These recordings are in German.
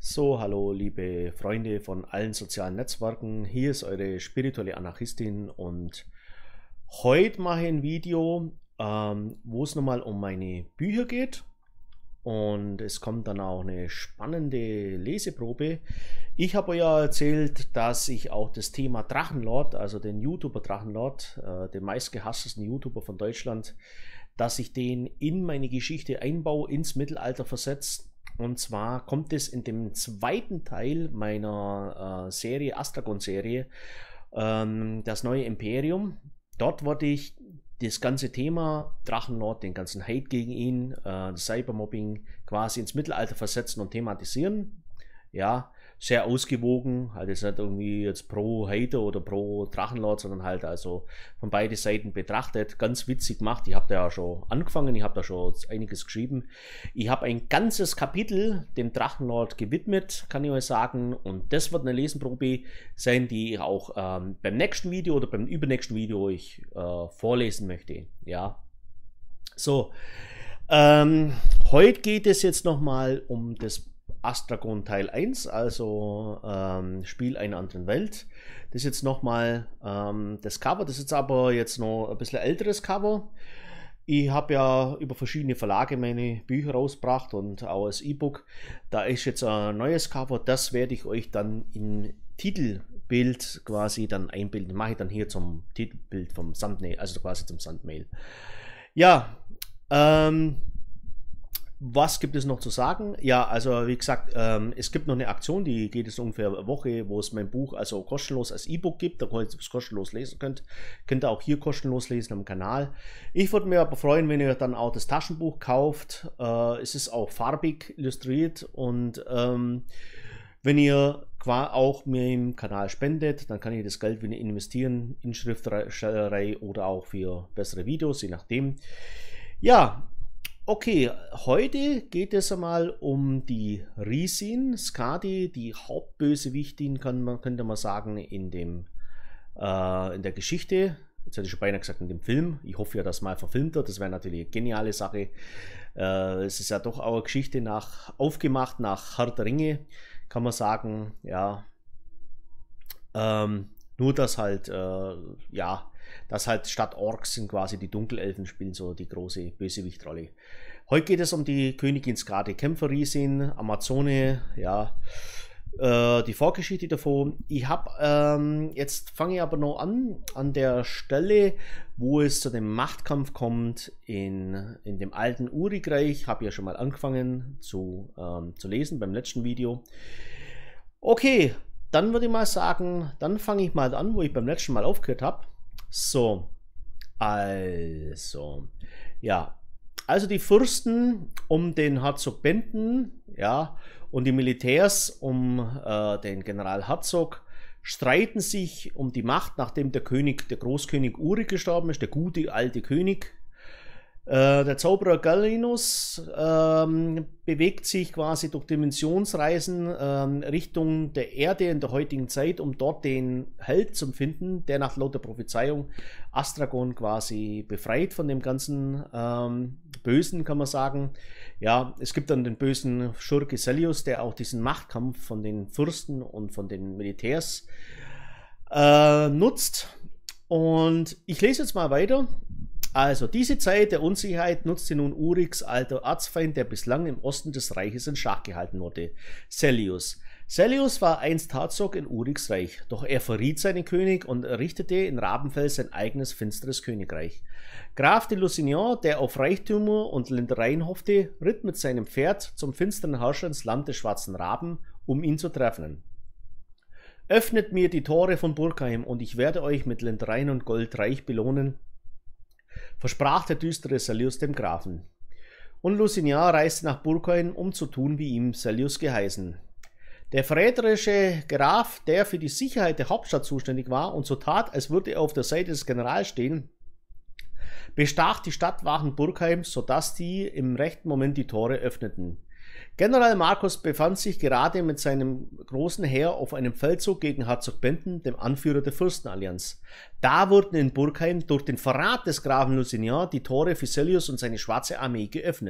So, hallo liebe Freunde von allen sozialen Netzwerken, hier ist eure spirituelle Anarchistin und heute mache ich ein Video, wo es nochmal um meine Bücher geht und es kommt dann auch eine spannende Leseprobe. Ich habe euch ja erzählt, dass ich auch das Thema Drachenlord, also den YouTuber Drachenlord, den meistgehasstesten YouTuber von Deutschland, dass ich den in meine Geschichte einbaue, ins Mittelalter versetzt. Und zwar kommt es in dem zweiten Teil meiner Serie, Astragon-Serie, das neue Imperium. Dort wollte ich das ganze Thema Drachenlord, den ganzen Hate gegen ihn, das Cybermobbing quasi ins Mittelalter versetzen und thematisieren. Ja, sehr ausgewogen, halt jetzt nicht irgendwie jetzt pro Hater oder pro Drachenlord, sondern halt also von beiden Seiten betrachtet. Ganz witzig gemacht. Ich habe da ja schon angefangen, ich habe da schon einiges geschrieben. Ich habe ein ganzes Kapitel dem Drachenlord gewidmet, kann ich euch sagen. Und das wird eine Lesenprobe sein, die ich auch beim nächsten Video oder beim übernächsten Video ich vorlesen möchte. Ja, so. Heute geht es jetzt nochmal um das Astragon Teil 1, also Spiel einer anderen Welt. Das ist jetzt nochmal das Cover, das ist jetzt aber jetzt noch ein bisschen älteres Cover. Ich habe ja über verschiedene Verlage meine Bücher rausgebracht und auch als E-Book. Da ist jetzt ein neues Cover, das werde ich euch dann im Titelbild quasi dann einbilden. Mache ich dann hier zum Titelbild vom Thumbnail, also quasi zum Thumbnail. Ja, was gibt es noch zu sagen? Ja, also wie gesagt, es gibt noch eine Aktion, die geht es ungefähr eine Woche, wo es mein Buch also kostenlos als E-Book gibt, da könnt ihr es kostenlos lesen könnt. Könnt ihr auch hier kostenlos lesen am Kanal. Ich würde mir aber freuen, wenn ihr dann auch das Taschenbuch kauft. Es ist auch farbig illustriert und wenn ihr auch mir im Kanal spendet, dann kann ich das Geld wieder investieren in Schriftstellerei oder auch für bessere Videos, je nachdem. Ja, okay, heute geht es einmal um die Rhyssin, Skadi, die Hauptbösewichtin, könnte man sagen, in der Geschichte. Jetzt hätte ich schon beinahe gesagt, in dem Film. Ich hoffe ja, dass mal verfilmt wird. Das wäre natürlich eine geniale Sache. Es ist ja doch auch eine Geschichte aufgemacht nach Herr der Ringe, kann man sagen. Ja, nur dass halt, ja, dass halt statt Orks sind quasi die Dunkelelfen spielen so die große Bösewichtrolle. Heute geht es um die Königin Skadi, Kämpfer Rhyssin, Amazone, ja, die Vorgeschichte davon. Ich habe, jetzt fange ich aber noch an der Stelle, wo es zu dem Machtkampf kommt in dem alten Urikreich. Habe ja schon mal angefangen zu lesen beim letzten Video. Okay, dann würde ich mal sagen, dann fange ich mal an, wo ich beim letzten Mal aufgehört habe. So, also, ja, also die Fürsten um den Herzog Benten, ja, und die Militärs um den Generalherzog streiten sich um die Macht, nachdem der Großkönig Urik gestorben ist, der gute alte König. Der Zauberer Galenus bewegt sich quasi durch Dimensionsreisen Richtung der Erde in der heutigen Zeit, um dort den Held zu finden, der nach lauter Prophezeiung Astragon quasi befreit von dem ganzen Bösen, kann man sagen. Ja, es gibt dann den bösen Schurke Selius, der auch diesen Machtkampf von den Fürsten und von den Militärs nutzt. Und ich lese jetzt mal weiter. Also, diese Zeit der Unsicherheit nutzte nun Uriks alter Erzfeind, der bislang im Osten des Reiches in Schach gehalten wurde, Selius. Selius war einst Herzog in Uriks Reich, doch er verriet seinen König und errichtete in Rabenfels sein eigenes finsteres Königreich. Graf de Lusignan, der auf Reichtümer und Ländereien hoffte, ritt mit seinem Pferd zum finsteren Herrscher ins Land des schwarzen Raben, um ihn zu treffen. Öffnet mir die Tore von Burgheim, und ich werde euch mit Ländereien und Gold reich belohnen, versprach der düstere Selius dem Grafen. Und Lusignan reiste nach Burgheim, um zu tun, wie ihm Selius geheißen. Der verräterische Graf, der für die Sicherheit der Hauptstadt zuständig war und so tat, als würde er auf der Seite des Generals stehen, bestach die Stadtwachen Burgheims, sodass die im rechten Moment die Tore öffneten. General Marcus befand sich gerade mit seinem großen Heer auf einem Feldzug gegen Herzog Benten, dem Anführer der Fürstenallianz. Da wurden in Burgheim durch den Verrat des Grafen Lusignan die Tore für Selius und seine schwarze Armee geöffnet.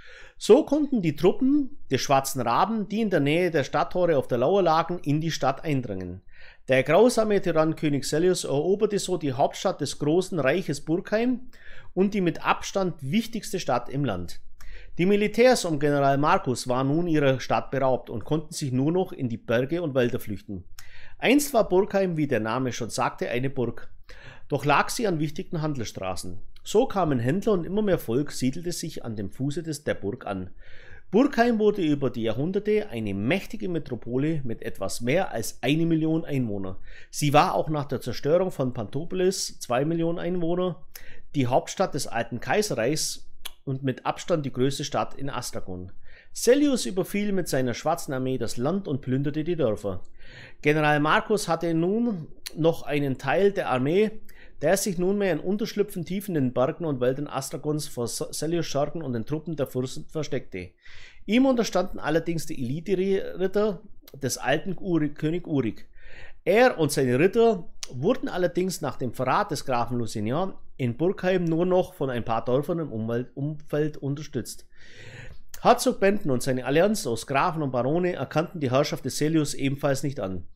So konnten die Truppen des Schwarzen Raben, die in der Nähe der Stadttore auf der Lauer lagen, in die Stadt eindringen. Der grausame Tyrann König Selius eroberte so die Hauptstadt des großen Reiches Burkheim und die mit Abstand wichtigste Stadt im Land. Die Militärs um General Marcus waren nun ihrer Stadt beraubt und konnten sich nur noch in die Berge und Wälder flüchten. Einst war Burkheim, wie der Name schon sagte, eine Burg. Doch lag sie an wichtigen Handelsstraßen. So kamen Händler und immer mehr Volk siedelte sich an dem Fuße der Burg an. Burkheim wurde über die Jahrhunderte eine mächtige Metropole mit etwas mehr als 1 Million Einwohner. Sie war auch nach der Zerstörung von Pantopolis, 2 Millionen Einwohner, die Hauptstadt des alten Kaiserreichs und mit Abstand die größte Stadt in Astragon. Selius überfiel mit seiner schwarzen Armee das Land und plünderte die Dörfer. General Marcus hatte nun noch einen Teil der Armee, der sich nunmehr in Unterschlüpfen tief in den Bergen und Wäldern Astragons vor Selius Schurken und den Truppen der Fürsten versteckte. Ihm unterstanden allerdings die Elite-Ritter des alten König Urik. Er und seine Ritter wurden allerdings nach dem Verrat des Grafen Lusignan in Burkheim nur noch von ein paar Dörfern im Umfeld unterstützt. Herzog Benten und seine Allianz aus Grafen und Barone erkannten die Herrschaft des Selius ebenfalls nicht an.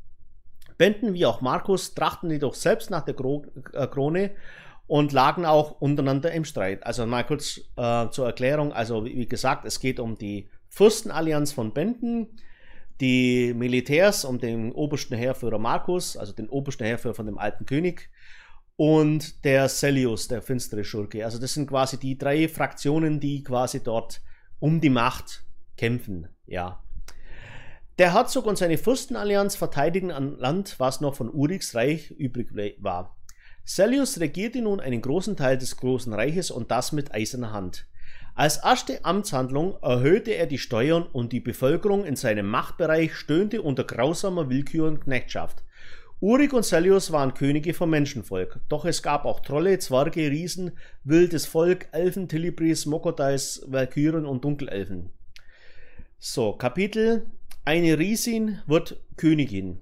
Benten wie auch Marcus trachten jedoch selbst nach der Krone und lagen auch untereinander im Streit. Also mal kurz zur Erklärung, also wie gesagt, es geht um die Fürstenallianz von Benten, die Militärs um den obersten Heerführer Marcus, also den obersten Heerführer von dem alten König, und der Selius, der finstere Schurke. Also das sind quasi die 3 Fraktionen, die quasi dort um die Macht kämpfen, ja. Der Herzog und seine Fürstenallianz verteidigen ein Land, was noch von Uriks Reich übrig war. Selius regierte nun einen großen Teil des großen Reiches und das mit eiserner Hand. Als erste Amtshandlung erhöhte er die Steuern und die Bevölkerung in seinem Machtbereich stöhnte unter grausamer Willkür und Knechtschaft. Urik und Selius waren Könige vom Menschenvolk, doch es gab auch Trolle, Zwerge, Riesen, wildes Volk, Elfen, Tilibris, Mokotais, Valkyren und Dunkelelfen. So, Kapitel: Eine Riesin wird Königin.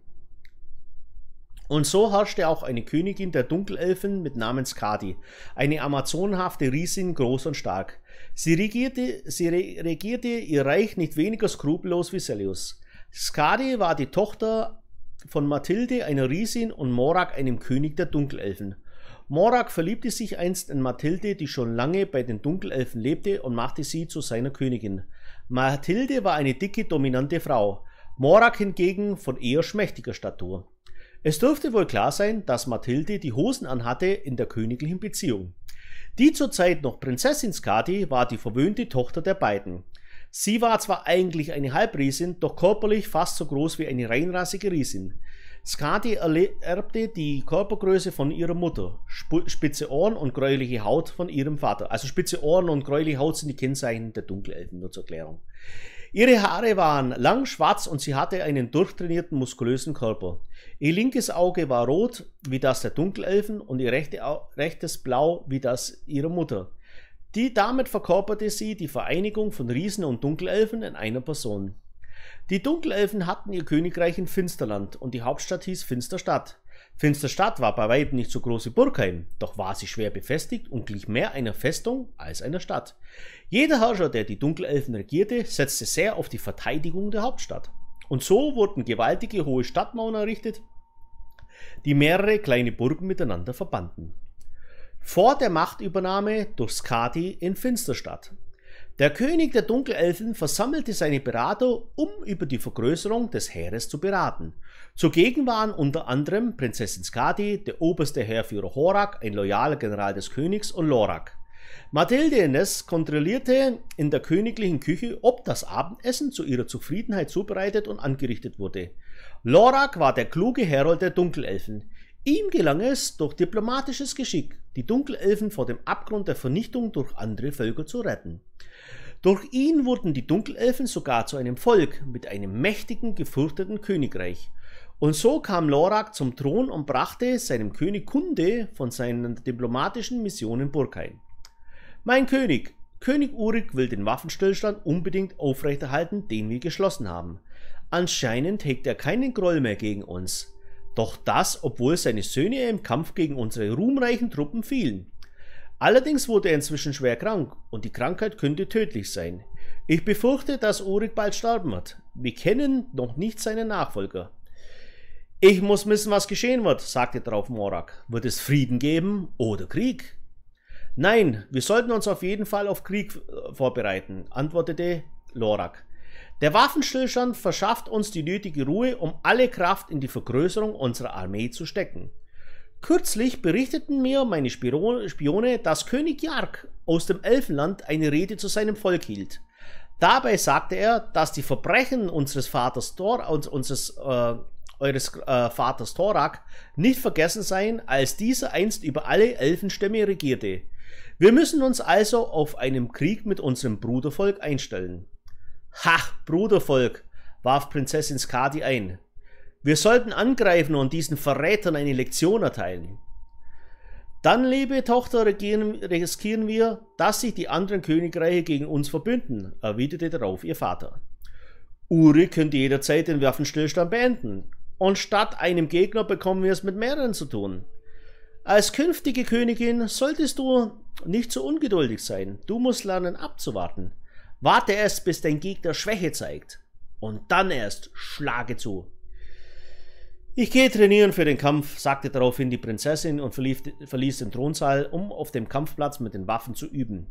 Und so herrschte auch eine Königin der Dunkelelfen mit Namen Skadi, eine amazonenhafte Riesin, groß und stark. Sie regierte ihr Reich nicht weniger skrupellos wie Selius. Skadi war die Tochter von Mathilde, einer Riesin, und Morak, einem König der Dunkelelfen. Morak verliebte sich einst in Mathilde, die schon lange bei den Dunkelelfen lebte, und machte sie zu seiner Königin. Mathilde war eine dicke, dominante Frau, Morak hingegen von eher schmächtiger Statur. Es dürfte wohl klar sein, dass Mathilde die Hosen anhatte in der königlichen Beziehung. Die zur Zeit noch Prinzessin Skadi war die verwöhnte Tochter der beiden. Sie war zwar eigentlich eine Halbriesin, doch körperlich fast so groß wie eine reinrassige Riesin. Skadi erbte die Körpergröße von ihrer Mutter, spitze Ohren und gräuliche Haut von ihrem Vater. Also spitze Ohren und gräuliche Haut sind die Kennzeichen der Dunkelelfen, nur zur Erklärung. Ihre Haare waren lang, schwarz und sie hatte einen durchtrainierten, muskulösen Körper. Ihr linkes Auge war rot, wie das der Dunkelelfen, und ihr rechtes blau, wie das ihrer Mutter. Damit verkörperte sie die Vereinigung von Riesen und Dunkelelfen in einer Person. Die Dunkelelfen hatten ihr Königreich in Finsterland und die Hauptstadt hieß Finsterstadt. Finsterstadt war bei weitem nicht so groß wie Burkheim, doch war sie schwer befestigt und glich mehr einer Festung als einer Stadt. Jeder Herrscher, der die Dunkelelfen regierte, setzte sehr auf die Verteidigung der Hauptstadt. Und so wurden gewaltige hohe Stadtmauern errichtet, die mehrere kleine Burgen miteinander verbanden. Vor der Machtübernahme durch Skadi in Finsterstadt. Der König der Dunkelelfen versammelte seine Berater, um über die Vergrößerung des Heeres zu beraten. Zugegen waren unter anderem Prinzessin Skadi, der oberste Heerführer Horak, ein loyaler General des Königs, und Lorak. Mathilde indes kontrollierte in der königlichen Küche, ob das Abendessen zu ihrer Zufriedenheit zubereitet und angerichtet wurde. Lorak war der kluge Herold der Dunkelelfen. Ihm gelang es, durch diplomatisches Geschick, die Dunkelelfen vor dem Abgrund der Vernichtung durch andere Völker zu retten. Durch ihn wurden die Dunkelelfen sogar zu einem Volk mit einem mächtigen, gefürchteten Königreich. Und so kam Lorak zum Thron und brachte seinem König Kunde von seiner diplomatischen Mission in Burkheim. Mein König, König Urik will den Waffenstillstand unbedingt aufrechterhalten, den wir geschlossen haben. Anscheinend hegt er keinen Groll mehr gegen uns. Doch das, obwohl seine Söhne im Kampf gegen unsere ruhmreichen Truppen fielen. Allerdings wurde er inzwischen schwer krank und die Krankheit könnte tödlich sein. Ich befürchte, dass Urik bald sterben wird. Wir kennen noch nicht seinen Nachfolger. Ich muss wissen, was geschehen wird, sagte darauf Morak. Wird es Frieden geben oder Krieg? Nein, wir sollten uns auf jeden Fall auf Krieg vorbereiten, antwortete Lorak. Der Waffenstillstand verschafft uns die nötige Ruhe, um alle Kraft in die Vergrößerung unserer Armee zu stecken. Kürzlich berichteten mir meine Spione, dass König Jark aus dem Elfenland eine Rede zu seinem Volk hielt. Dabei sagte er, dass die Verbrechen eures Vaters Thorak nicht vergessen seien, als dieser einst über alle Elfenstämme regierte. Wir müssen uns also auf einen Krieg mit unserem Brudervolk einstellen. Ha, Brudervolk, warf Prinzessin Skadi ein. Wir sollten angreifen und diesen Verrätern eine Lektion erteilen. Dann, liebe Tochter, riskieren wir, dass sich die anderen Königreiche gegen uns verbünden, erwiderte darauf ihr Vater. Urik könnte jederzeit den Waffenstillstand beenden, und statt einem Gegner bekommen wir es mit mehreren zu tun. Als künftige Königin solltest du nicht so ungeduldig sein. Du musst lernen abzuwarten. Warte erst, bis dein Gegner Schwäche zeigt. Und dann erst schlage zu. Ich gehe trainieren für den Kampf, sagte daraufhin die Prinzessin und verließ den Thronsaal, um auf dem Kampfplatz mit den Waffen zu üben.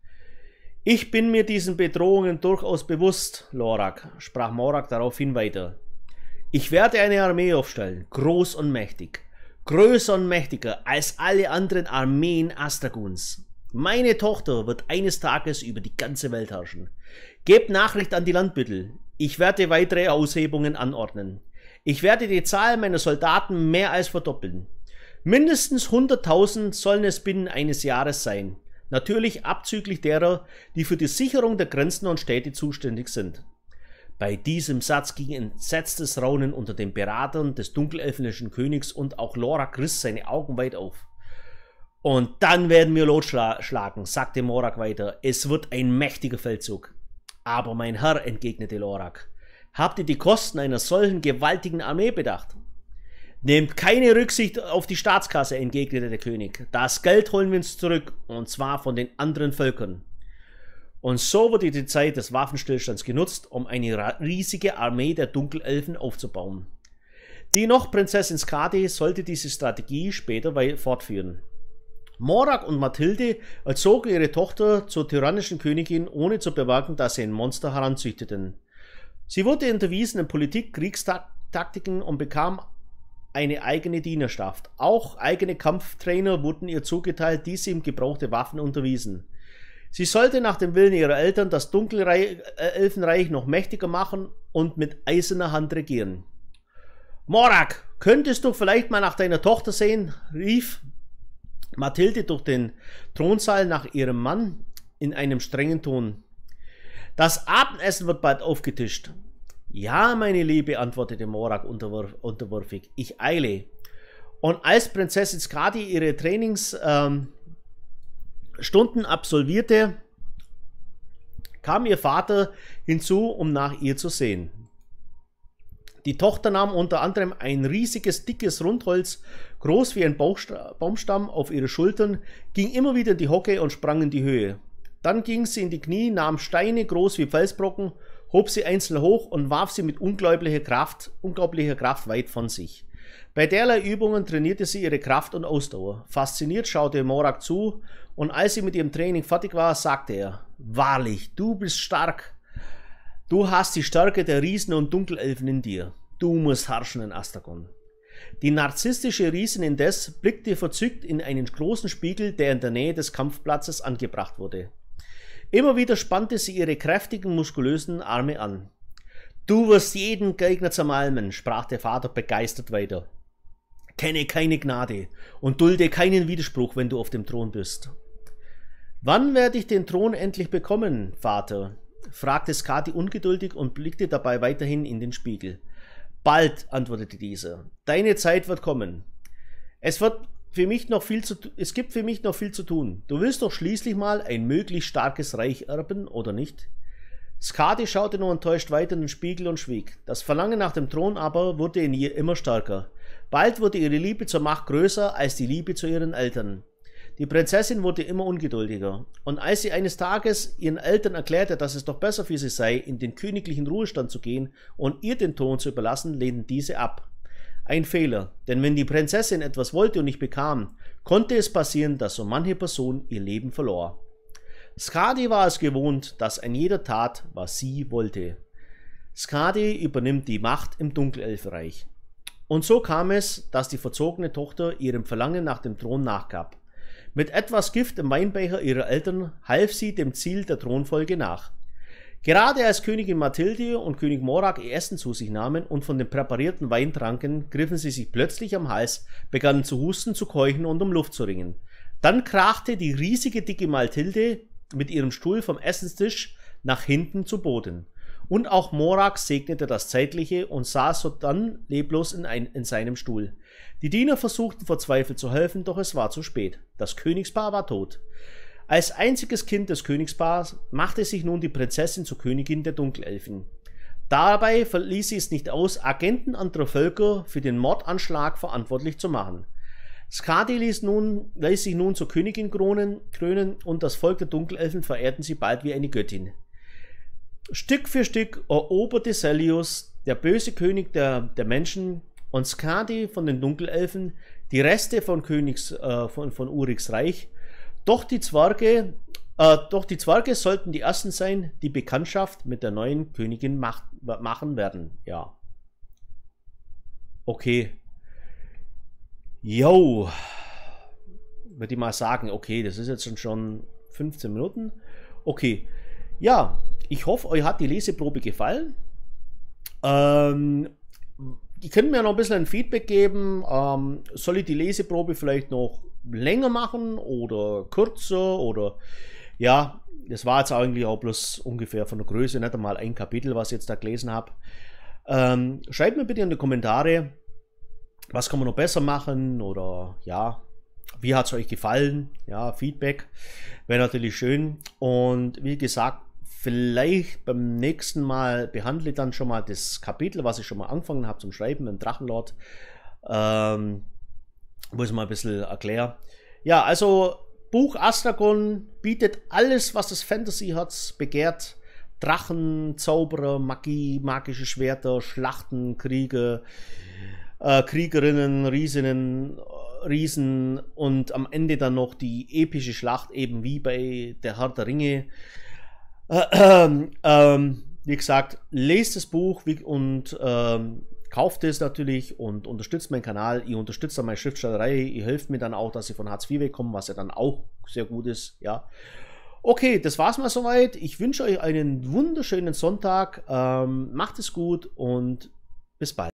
Ich bin mir diesen Bedrohungen durchaus bewusst, Lorak, sprach Morak daraufhin weiter. Ich werde eine Armee aufstellen, groß und mächtig. Größer und mächtiger als alle anderen Armeen Astraguns. Meine Tochter wird eines Tages über die ganze Welt herrschen. Gebt Nachricht an die Landbüttel. Ich werde weitere Aushebungen anordnen. Ich werde die Zahl meiner Soldaten mehr als verdoppeln. Mindestens 100.000 sollen es binnen eines Jahres sein. Natürlich abzüglich derer, die für die Sicherung der Grenzen und Städte zuständig sind. Bei diesem Satz ging entsetztes Raunen unter den Beratern des dunkelelfenischen Königs und auch Lorak riss seine Augen weit auf. Und dann werden wir losschlagen, sagte Morak weiter. Es wird ein mächtiger Feldzug. Aber mein Herr, entgegnete Lorak, habt ihr die Kosten einer solchen gewaltigen Armee bedacht? Nehmt keine Rücksicht auf die Staatskasse, entgegnete der König. Das Geld holen wir uns zurück, und zwar von den anderen Völkern. Und so wurde die Zeit des Waffenstillstands genutzt, um eine riesige Armee der Dunkelelfen aufzubauen. Die noch Prinzessin Skadi sollte diese Strategie später fortführen. Morak und Mathilde erzogen ihre Tochter zur tyrannischen Königin, ohne zu bemerken, dass sie ein Monster heranzüchteten. Sie wurde unterwiesen in Politik, Kriegstaktiken und bekam eine eigene Dienerschaft. Auch eigene Kampftrainer wurden ihr zugeteilt, die sie im Gebrauch der Waffen unterwiesen. Sie sollte nach dem Willen ihrer Eltern das Dunkelelfenreich noch mächtiger machen und mit eiserner Hand regieren. Morak, könntest du vielleicht mal nach deiner Tochter sehen? Rief Mathilde durch den Thronsaal nach ihrem Mann in einem strengen Ton. Das Abendessen wird bald aufgetischt. Ja, meine Liebe, antwortete Morak unterwürfig. Ich eile. Und als Prinzessin Skadi ihre Trainingsstunden absolvierte, kam ihr Vater hinzu, um nach ihr zu sehen. Die Tochter nahm unter anderem ein riesiges, dickes Rundholz, groß wie ein Baumstamm, auf ihre Schultern, ging immer wieder in die Hocke und sprang in die Höhe. Dann ging sie in die Knie, nahm Steine, groß wie Felsbrocken, hob sie einzeln hoch und warf sie mit unglaublicher Kraft weit von sich. Bei derlei Übungen trainierte sie ihre Kraft und Ausdauer. Fasziniert schaute Morak zu, und als sie mit ihrem Training fertig war, sagte er: Wahrlich, du bist stark. Du hast die Stärke der Riesen und Dunkelelfen in dir. Du musst herrschen in Astragon. Die narzisstische Riesin indes blickte verzückt in einen großen Spiegel, der in der Nähe des Kampfplatzes angebracht wurde. Immer wieder spannte sie ihre kräftigen, muskulösen Arme an. Du wirst jeden Gegner zermalmen, sprach der Vater begeistert weiter. Kenne keine Gnade und dulde keinen Widerspruch, wenn du auf dem Thron bist. Wann werde ich den Thron endlich bekommen, Vater? Fragte Skadi ungeduldig und blickte dabei weiterhin in den Spiegel. Bald, antwortete dieser. Deine Zeit wird kommen. Es gibt für mich noch viel zu tun. Du willst doch schließlich mal ein möglichst starkes Reich erben, oder nicht? Skadi schaute nur enttäuscht weiter in den Spiegel und schwieg. Das Verlangen nach dem Thron aber wurde in ihr immer stärker. Bald wurde ihre Liebe zur Macht größer als die Liebe zu ihren Eltern. Die Prinzessin wurde immer ungeduldiger, und als sie eines Tages ihren Eltern erklärte, dass es doch besser für sie sei, in den königlichen Ruhestand zu gehen und ihr den Thron zu überlassen, lehnten diese ab. Ein Fehler, denn wenn die Prinzessin etwas wollte und nicht bekam, konnte es passieren, dass so manche Person ihr Leben verlor. Skadi war es gewohnt, dass ein jeder tat, was sie wollte. Skadi übernimmt die Macht im Dunkelelfenreich. Und so kam es, dass die verzogene Tochter ihrem Verlangen nach dem Thron nachgab. Mit etwas Gift im Weinbecher ihrer Eltern half sie dem Ziel der Thronfolge nach. Gerade als Königin Mathilde und König Morak ihr Essen zu sich nahmen und von dem präparierten Wein tranken, griffen sie sich plötzlich am Hals, begannen zu husten, zu keuchen und um Luft zu ringen. Dann krachte die riesige dicke Mathilde mit ihrem Stuhl vom Essenstisch nach hinten zu Boden. Und auch Morak segnete das Zeitliche und saß so dann leblos in seinem Stuhl. Die Diener versuchten verzweifelt zu helfen, doch es war zu spät. Das Königspaar war tot. Als einziges Kind des Königspaars machte sich nun die Prinzessin zur Königin der Dunkelelfen. Dabei verließ sie es nicht aus, Agenten anderer Völker für den Mordanschlag verantwortlich zu machen. Skadi ließ sich nun zur Königin krönen und das Volk der Dunkelelfen verehrten sie bald wie eine Göttin. Stück für Stück eroberte Selius, der böse König der Menschen, und Skadi von den Dunkelelfen die Reste von Uriks Reich. Doch die Zwerge sollten die ersten sein, die Bekanntschaft mit der neuen Königin machen werden. Ja. Okay. Yo. Würde ich mal sagen, okay, das ist jetzt schon 15 Minuten. Okay. Ja, ich hoffe, euch hat die Leseprobe gefallen. Ihr könnt mir noch ein bisschen ein Feedback geben. Soll ich die Leseprobe vielleicht noch länger machen oder kürzer? Oder ja, das war jetzt eigentlich auch bloß ungefähr von der Größe, nicht einmal ein Kapitel, was ich jetzt da gelesen habe. Schreibt mir bitte in die Kommentare, was kann man noch besser machen oder ja, wie hat es euch gefallen? Ja, Feedback wäre natürlich schön. Und wie gesagt, vielleicht beim nächsten Mal behandle ich dann schon mal das Kapitel, was ich schon mal angefangen habe zum Schreiben, im Drachenlord, wo ich mal ein bisschen erkläre. Ja, also Buch Astragon bietet alles, was das Fantasy-Herz begehrt. Drachen, Zauberer, Magie, magische Schwerter, Schlachten, Kriege, Kriegerinnen, Riesen und am Ende dann noch die epische Schlacht, eben wie bei der Herr der Ringe. Wie gesagt, lest das Buch und kauft es natürlich und unterstützt meinen Kanal. Ihr unterstützt dann meine Schriftstellerei. Ihr helft mir dann auch, dass ich von Hartz IV wegkomme, was ja dann auch sehr gut ist. Ja. Okay, das war's mal soweit. Ich wünsche euch einen wunderschönen Sonntag. Macht es gut und bis bald.